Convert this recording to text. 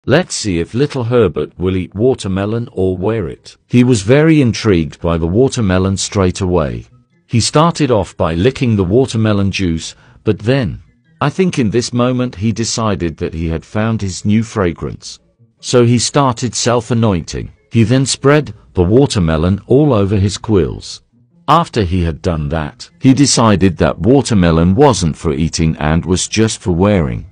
Let's see if little Herbert will eat watermelon or wear it. He was very intrigued by the watermelon straight away. He started off by licking the watermelon juice, but then, I think in this moment he decided that he had found his new fragrance. So he started self-anointing. He then spread the watermelon all over his quills. After he had done that, he decided that watermelon wasn't for eating and was just for wearing.